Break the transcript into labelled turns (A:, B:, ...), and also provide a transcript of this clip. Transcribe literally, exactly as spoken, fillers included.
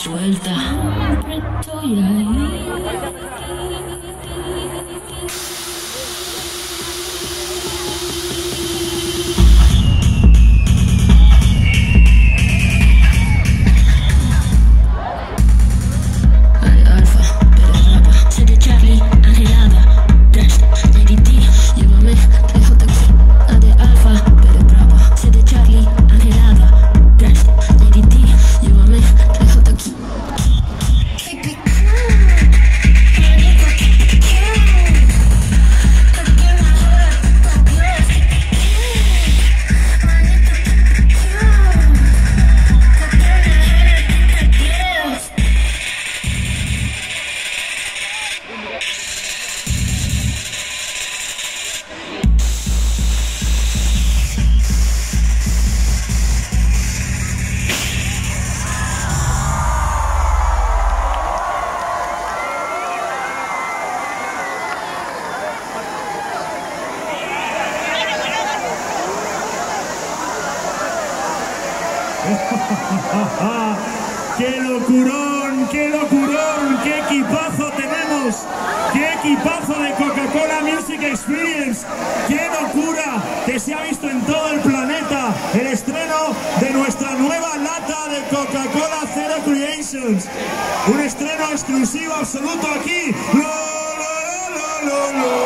A: suelta. Siempre estoy ahí.
B: ¡Qué locurón! ¡Qué locurón! ¡Qué equipazo tenemos! ¡Qué equipazo de Coca-Cola Music Experience! ¡Qué locura! Que se ha visto en todo el planeta el estreno de nuestra nueva lata de Coca-Cola Zero Creations. Un estreno exclusivo absoluto aquí. ¡Lo, lo, lo, lo, lo!